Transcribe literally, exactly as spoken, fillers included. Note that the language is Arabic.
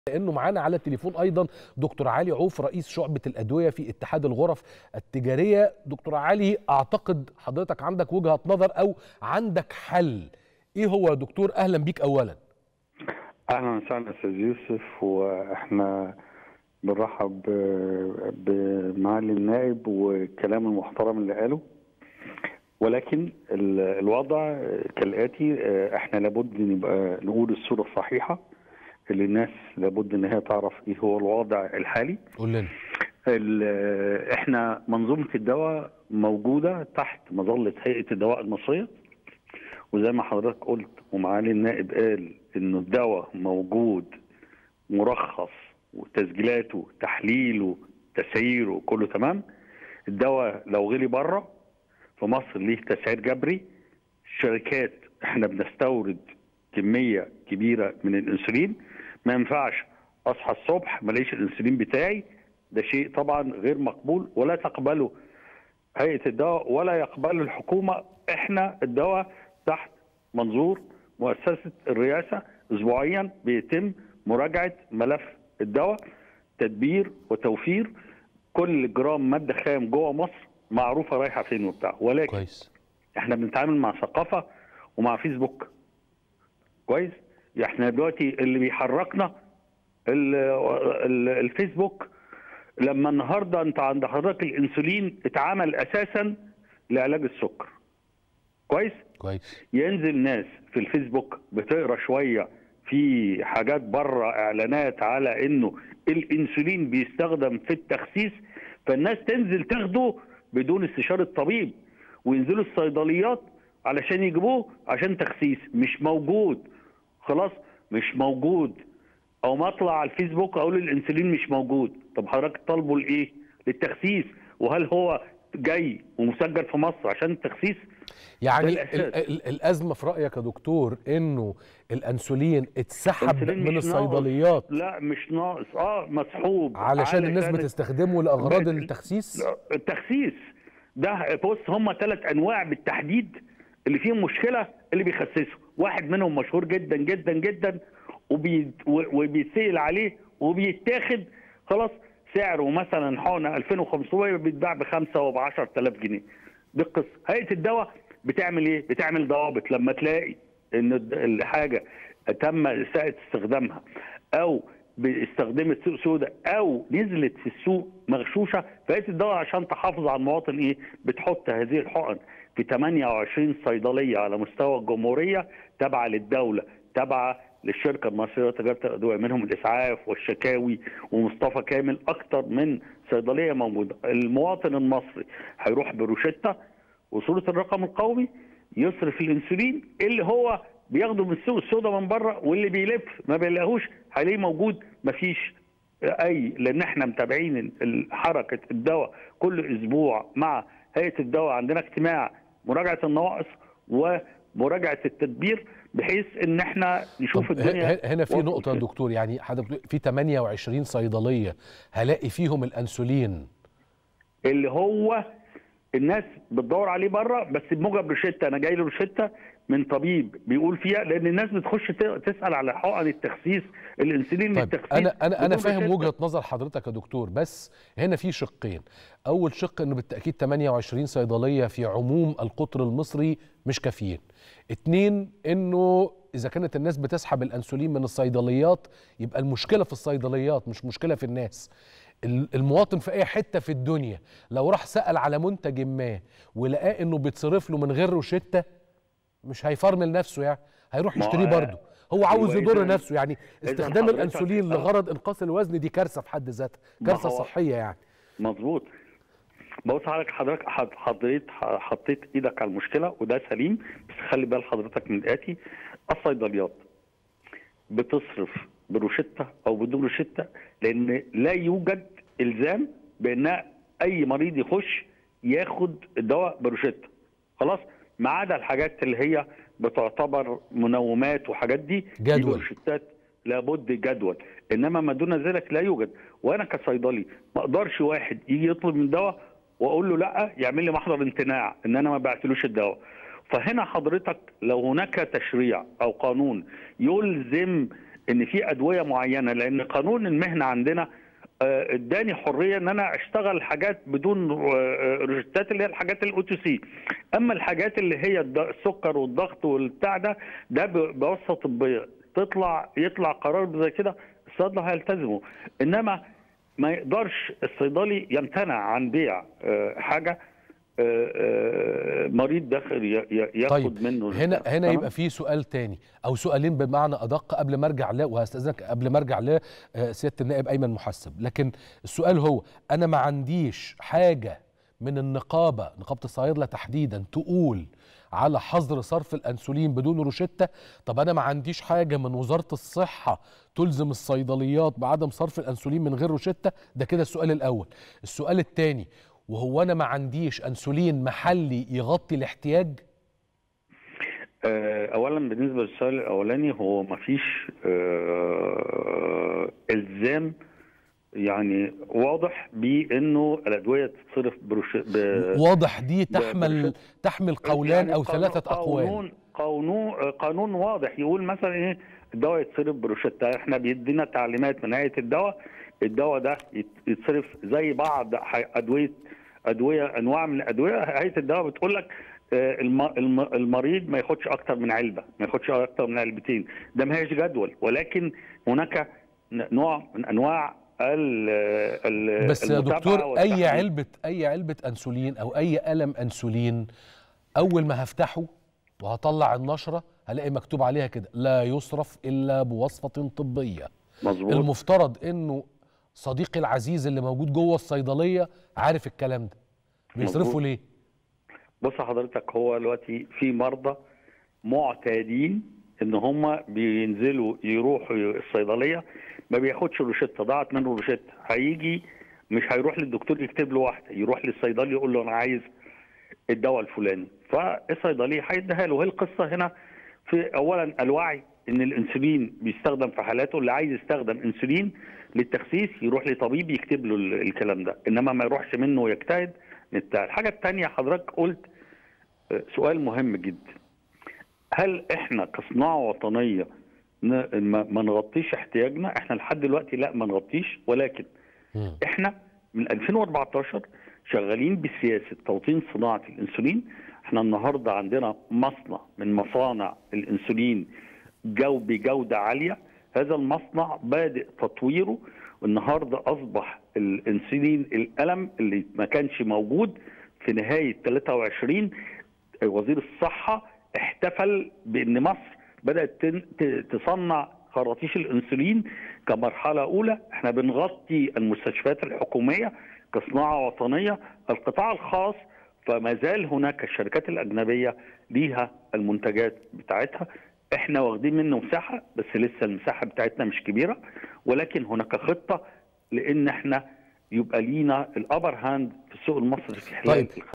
لانه معانا على التليفون ايضا دكتور علي عوف رئيس شعبة الادوية في اتحاد الغرف التجارية. دكتور علي، اعتقد حضرتك عندك وجهة نظر او عندك حل. ايه هو يا دكتور؟ اهلا بيك اولا. اهلا وسهلا استاذ يوسف، واحنا بنرحب بمعالي النائب والكلام المحترم اللي قاله، ولكن الوضع كالاتي: احنا لابد نبقى نقول الصوره الصحيحه اللي الناس لابد ان هي تعرف ايه هو الوضع الحالي. قول لنا. احنا منظومه الدواء موجوده تحت مظله هيئه الدواء المصريه، وزي ما حضرتك قلت ومعالي النائب قال انه الدواء موجود مرخص وتسجيلاته تحليله تسعيره كله تمام. الدواء لو غلي بره في مصر ليه تسعير جبري. الشركات احنا بنستورد كميه كبيره من الانسولين، ما ينفعش اصحى الصبح ما الاقيش الانسولين بتاعي. ده شيء طبعا غير مقبول ولا تقبله هيئه الدواء ولا يقبله الحكومه. احنا الدواء تحت منظور مؤسسه الرئاسه، اسبوعيا بيتم مراجعه ملف الدواء، تدبير وتوفير كل جرام ماده خام جوه مصر معروفه رايحه فين وبتاع. ولكن كويس. احنا بنتعامل مع ثقافه ومع فيسبوك. كويس. احنا دلوقتي اللي بيحركنا الفيسبوك. لما النهارده انت عند حضرتك الانسولين اتعمل اساسا لعلاج السكر. كويس؟ كويس. ينزل ناس في الفيسبوك بتقرا شويه في حاجات بره اعلانات على انه الانسولين بيستخدم في التخسيس، فالناس تنزل تاخده بدون استشاره الطبيب، وينزلوا الصيدليات علشان يجيبوه عشان تخسيس. مش موجود، خلاص مش موجود. او ما اطلع على الفيسبوك اقول الانسولين مش موجود. طب حضرتك طالبه لايه؟ للتخسيس. وهل هو جاي ومسجل في مصر عشان التخسيس؟ يعني ال ال الازمه في رايك يا دكتور انه الانسولين اتسحب من الصيدليات؟ لا مش ناقص، اه مسحوب علشان الناس بتستخدمه لاغراض التخسيس. التخسيس ده بص، هم ثلاث انواع بالتحديد اللي فيهم مشكله اللي بيخسسوا. واحد منهم مشهور جدا جدا جدا وبي وبيتسال عليه وبيتاخد خلاص، سعره مثلا حقنه ألفين وخمسمية بيتباع بخمسة وب عشرة آلاف جنيه. دي القصه. هيئه الدواء بتعمل ايه؟ بتعمل ضوابط. لما تلاقي ان الحاجه تم اساءه استخدامها او استخدمت سوق سوداء او نزلت في السوق مغشوشه، فهيئه الدواء عشان تحافظ على المواطن ايه؟ بتحط هذه الحقن في ثمانية وعشرين صيدليه على مستوى الجمهوريه تابعه للدوله، تابعه للشركه المصريه لتجاره الادويه، منهم الاسعاف والشكاوي ومصطفى كامل. اكثر من صيدليه موجوده. المواطن المصري هيروح بروشته وصوره الرقم القومي يصرف الانسولين اللي هو بياخده من السوق السوداء من بره، واللي بيلف ما بيلاقوش هيلاقيه موجود. مفيش اي، لان احنا متابعين حركه الدواء كل اسبوع مع هيئه الدواء. عندنا اجتماع مراجعه النواقص ومراجعه التدبير بحيث ان احنا نشوف الدنيا. هنا في نقطه يا دكتور، يعني حضرتك في ثمانية وعشرين صيدليه هلاقي فيهم الانسولين اللي هو الناس بتدور عليه بره، بس بموجب روشته. انا جاي له روشته من طبيب بيقول فيها، لان الناس بتخش تسال على حقن التخسيس الانسولين. طيب التخسيس انا انا انا فاهم وجهه نظر حضرتك يا دكتور، بس هنا في شقين. اول شق انه بالتاكيد ثمانية وعشرين صيدليه في عموم القطر المصري مش كافيين. اتنين، انه اذا كانت الناس بتسحب الانسولين من الصيدليات يبقى المشكله في الصيدليات مش مشكله في الناس. المواطن في اي حته في الدنيا لو راح سأل على منتج ما ولقاه انه بيتصرف له من غير روشته مش هيفرمل نفسه، يعني هيروح يشتريه برضه. هو عاوز يضر نفسه. يعني استخدام الانسولين لغرض انقاص الوزن دي كارثه في حد ذاتها، كارثه صحيه يعني. مظبوط. بص حضرتك حضرتك حضرتك حطيت ايدك على المشكله وده سليم، بس خلي بال حضرتك من الاتي: الصيدليات بتصرف بروشته او بدون روشته، لان لا يوجد الزام بان اي مريض يخش ياخد الدواء بروشته. خلاص، ما عدا الحاجات اللي هي بتعتبر منومات وحاجات دي جدول روشتات لابد جدول، انما ما دون ذلك لا يوجد. وانا كصيدلي ما اقدرش واحد يجي يطلب من دواء واقول له لا يعمل لي محضر امتناع ان انا ما بعتلوش الدواء. فهنا حضرتك لو هناك تشريع او قانون يلزم ان في ادويه معينه، لان قانون المهنه عندنا اداني حريه ان انا اشتغل حاجات بدون روشتات، اللي هي الحاجات الاو تو سي. اما الحاجات اللي هي السكر والضغط والبتاع ده ده بواسطه طبيه، تطلع يطلع قرار زي كده الصيدله هيلتزموا. انما ما يقدرش الصيدلي يمتنع عن بيع حاجه مريض داخل ياخد طيب منه. هنا هنا يبقى في سؤال تاني او سؤالين بمعنى ادق قبل ما ارجع له، وهستاذنك قبل ما ارجع له سياده النائب ايمن محسب. لكن السؤال هو انا ما عنديش حاجه من النقابه، نقابه الصيادله تحديدا، تقول على حظر صرف الانسولين بدون روشته. طب انا ما عنديش حاجه من وزاره الصحه تلزم الصيدليات بعدم صرف الانسولين من غير روشته. ده كده السؤال الاول. السؤال الثاني، وهو انا ما عنديش انسولين محلي يغطي الاحتياج؟ اولا بالنسبه للسؤال الاولاني، هو ما فيش الزام يعني واضح بانه الادويه تتصرف بروش ب... واضح دي تحمل بروش... تحمل قولان يعني او ثلاثه اقوال. قانون قانون قانون واضح يقول مثلا ايه الدواء يتصرف بروشته. احنا بيدينا تعليمات من هيئه الدواء، الدواء ده يتصرف زي بعض ادويه ادويه انواع من الادويه. هيئه الدواء بتقول لك المريض ما ياخدش اكتر من علبه، ما ياخدش اكتر من علبتين. ده ما هيش جدول، ولكن هناك نوع من انواع ال ال بس يا دكتور اي علبه اي علبه انسولين او اي قلم انسولين اول ما هفتحه وهطلع النشره هلاقي مكتوب عليها كده لا يصرف الا بوصفه طبيه. مظبوط. المفترض انه صديقي العزيز اللي موجود جوه الصيدليه عارف الكلام ده، بيصرفوا ليه؟ بص حضرتك، هو دلوقتي في مرضى معتادين ان هم بينزلوا يروحوا الصيدليه ما بياخدش روشته، ضاعت منه روشته، هيجي مش هيروح للدكتور يكتب له واحده، يروح للصيدلي يقول له انا عايز الدواء الفلاني، فالصيدلي هيديها له. هي القصه هنا في اولا الوعي ان الانسولين بيستخدم في حالاته، اللي عايز يستخدم انسولين للتخسيس يروح لطبيب يكتب له الكلام ده، انما ما يروحش منه ويجتهد. الحاجه الثانيه حضرتك قلت سؤال مهم جدا، هل احنا كصناعه وطنيه ما نغطيش احتياجنا؟ احنا لحد دلوقتي لا ما نغطيش، ولكن احنا من ألفين وأربعتاشر شغالين بسياسه توطين صناعه الانسولين. احنا النهارده عندنا مصنع من مصانع الانسولين جو بجوده عاليه، هذا المصنع بادئ تطويره، والنهارده اصبح الانسولين القلم اللي ما كانش موجود في نهايه ثلاثة وعشرين وزير الصحه احتفل بان مصر بدات تصنع خراطيش الانسولين كمرحله اولى. احنا بنغطي المستشفيات الحكوميه كصناعه وطنيه، القطاع الخاص فما زال هناك الشركات الاجنبيه ليها المنتجات بتاعتها، احنا واخدين منه مساحه بس لسه المساحه بتاعتنا مش كبيره، ولكن هناك خطه لان احنا يبقى لينا الابر هاند في السوق المصري في خلال طيب